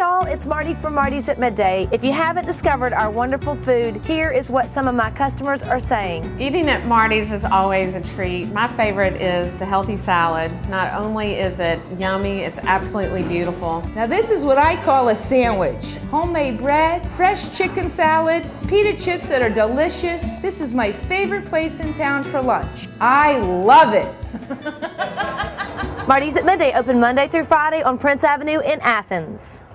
y'all, it's Marty from Marty's at Midday. If you haven't discovered our wonderful food, here is what some of my customers are saying. Eating at Marty's is always a treat. My favorite is the healthy salad. Not only is it yummy, it's absolutely beautiful. Now this is what I call a sandwich. Homemade bread, fresh chicken salad, pita chips that are delicious. This is my favorite place in town for lunch. I love it. Marty's at Midday, open Monday through Friday on Prince Avenue in Athens.